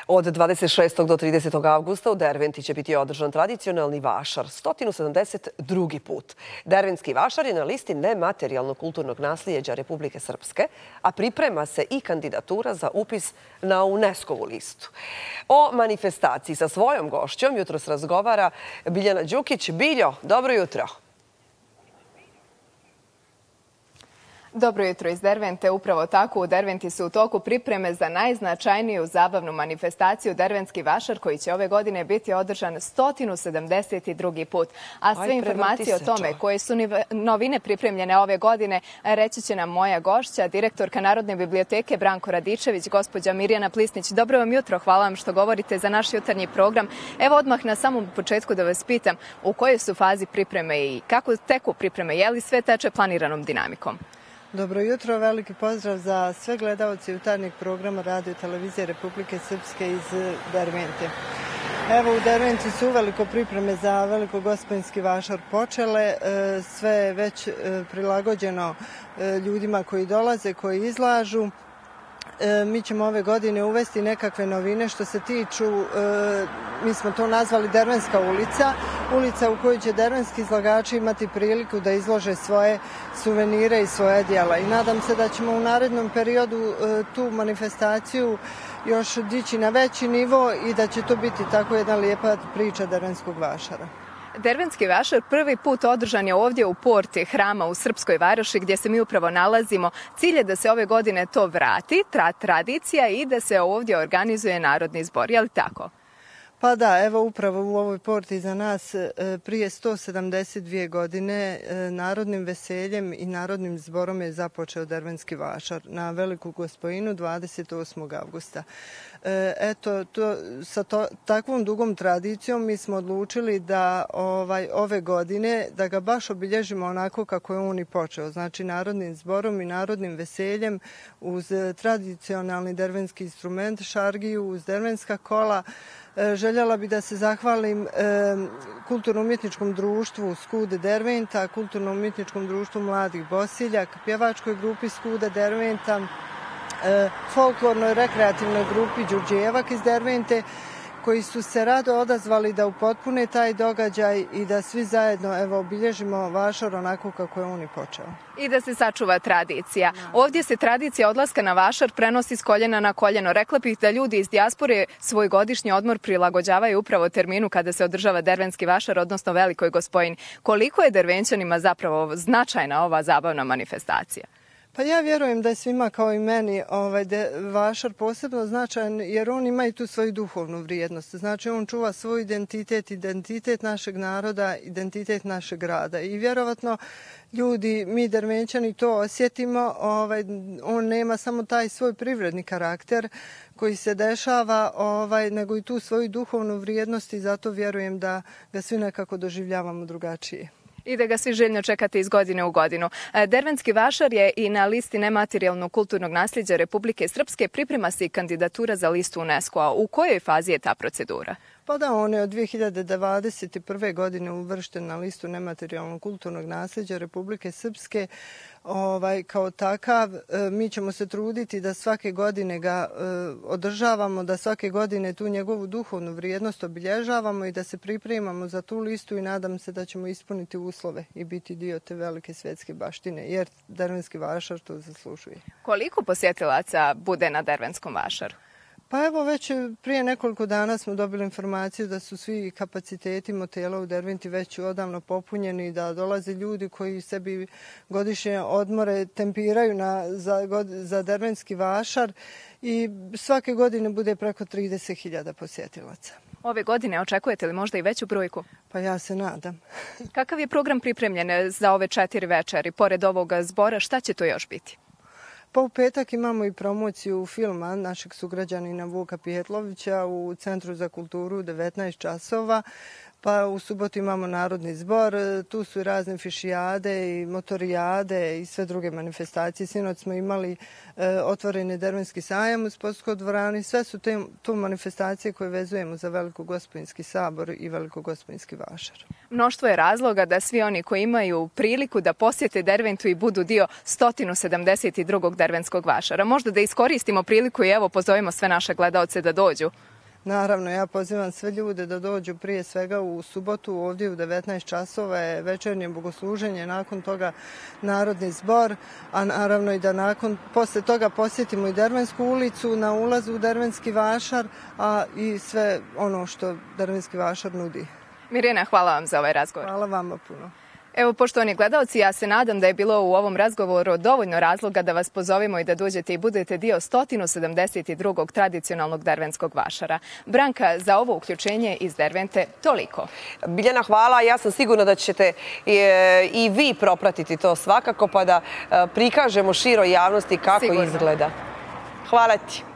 Od 26. do 30. avgusta u Derventi će biti održan tradicionalni vašar, 172. put. Derventski vašar je na listi nematerijalnog kulturnog naslijeđa Republike Srpske, a priprema se i kandidatura za upis na UNESCO-vu listu. O manifestaciji sa svojom gošćom jutros razgovara Biljana Đukić. Biljo, dobro jutro. Dobro jutro iz Dervente. Upravo tako, u Derventi su u toku pripreme za najznačajniju zabavnu manifestaciju Derventski vašar, koji će ove godine biti održan 172. put. A sve informacije o tome koje su novine pripremljene ove godine reći će nam moja gošća, direktorka Narodne biblioteke Branko Radičević, gospođa Mirjana Plisnić. Dobro vam jutro, hvala vam što govorite za naš jutarnji program. Evo odmah na samom početku da vas pitam u kojoj su fazi pripreme i kako teku pripreme, je li sve teče planiranom dinamikom? Dobro jutro, veliki pozdrav za sve gledalce jutarnjeg programa Radio i televizije Republike Srpske iz Dervente. Evo, u Derventi su uveliko pripreme za velikogospodinski vašar počele. Sve je već prilagođeno ljudima koji dolaze, koji izlažu. Mi ćemo ove godine uvesti nekakve novine što se tiču, mi smo to nazvali Dervenska ulica, ulica u kojoj će dervenski izlagači imati priliku da izlože svoje suvenire i svoje djela. I nadam se da ćemo u narednom periodu tu manifestaciju još dići na veći nivo i da će to biti tako jedna lijepa priča dervenskog vašara. Derventski vašar prvi put održan je ovdje u porti hrama u Srpskoj Varoši gdje se mi upravo nalazimo. Cilj je da se ove godine to vrati, tradicija i da se ovdje organizuje narodni zbor. Je li tako? Pa da, evo upravo u ovoj porti za nas prije 172 godine narodnim veseljem i narodnim zborom je započeo Derventski vašar na Veliku Gospojinu 28. avgusta. Eto, sa takvom dugom tradicijom mi smo odlučili da ove godine da ga baš obilježimo onako kako je on i počeo. Znači narodnim zborom i narodnim veseljem uz tradicionalni dervenski instrument, šargiju, uz dervenska kola. Željela bi da se zahvalim Kulturno-umjetničkom društvu Skude Derventa, Kulturno-umjetničkom društvu Mladih Bosiljak, pjevačkoj grupi Skude Derventa, folklornoj rekreativnoj grupi Đurđevak iz Dervente, koji su se rado odazvali da upotpune taj događaj i da svi zajedno obilježimo vašar onako kako je on i počeo. I da se sačuva tradicija. Ovdje se tradicija odlaska na vašar prenosi s koljena na koljeno. Rekla bih da ljudi iz dijaspore svoj godišnji odmor prilagođavaju upravo terminu kada se održava Derventski vašar, odnosno Velikoj Gospojini. Koliko je Dervenčanima zapravo značajna ova zabavna manifestacija? Pa ja vjerujem da je svima kao i meni vašar posebno značajan jer on ima i tu svoju duhovnu vrijednost. Znači on čuva svoj identitet našeg naroda, identitet našeg grada. I vjerovatno ljudi, mi Dervenčani to osjetimo, on nema samo taj svoj privredni karakter koji se dešava, nego i tu svoju duhovnu vrijednost i zato vjerujem da ga svi nekako doživljavamo drugačije. I da ga svi željno čekate iz godine u godinu. Derventski vašar je i na listi nematerijalnog kulturnog nasljeđa Republike Srpske. Priprema se i kandidatura za listu UNESCO-a. U kojoj fazi je ta procedura? Pa da, on je od 2021. godine uvršten na listu nematerijalnog kulturnog nasljeđa Republike Srpske. Kao takav, mi ćemo se truditi da svake godine ga održavamo, da svake godine tu njegovu duhovnu vrijednost obilježavamo i da se pripremamo za tu listu i nadam se da ćemo ispuniti uslove i biti dio te velike svjetske baštine, jer Derventski vašar to zaslužuje. Koliko posjetilaca bude na Derventskom vašaru? Pa evo već prije nekoliko dana smo dobili informaciju da su svi kapaciteti motela u Derventi već odavno popunjeni, da dolaze ljudi koji sebi godišnje odmore tempiraju za Derventski vašar i svake godine bude preko 30.000 posjetilaca. Ove godine očekujete li možda i veću brojku? Pa ja se nadam. Kakav je program pripremljen za ove 4 večeri? Pored ovoga zbora, šta će to još biti? Pa u petak imamo i promociju filma našeg sugrađanina Vuka Pijetlovića u Centru za kulturu u 19 časova. Pa u subotu imamo narodni zbor, tu su i razne fišijade i motorijade i sve druge manifestacije. Sinoć smo imali otvoreni Dervenski sajam u sportskoj dvorani. Sve su tu manifestacije koje vezujemo za Velikogospojinski sabor i Velikogospojinski vašar. Mnoštvo je razloga da svi oni koji imaju priliku da posjete Derventu i budu dio 172. Derventskog vašara. Možda da iskoristimo priliku i evo pozovemo sve naše gledaoce da dođu. Naravno, ja pozivam sve ljude da dođu prije svega u subotu ovdje u 19 časova je večernje bogosluženje, nakon toga narodni zbor, a naravno i da posle toga posjetimo i Dervensku ulicu na ulazu u Dervenski vašar, a i sve ono što Dervenski vašar nudi. Mirjana, hvala vam za ovaj razgovor. Hvala vama puno. Evo, poštovani gledalci, ja se nadam da je bilo u ovom razgovoru dovoljno razloga da vas pozovemo i da dođete i budete dio 172. tradicionalnog dervenskog vašara. Branka, za ovo uključenje iz Dervente toliko. Biljana, hvala. Ja sam sigurna da ćete i vi propratiti to svakako pa da prikažemo široj javnosti kako izgleda. Hvala ti.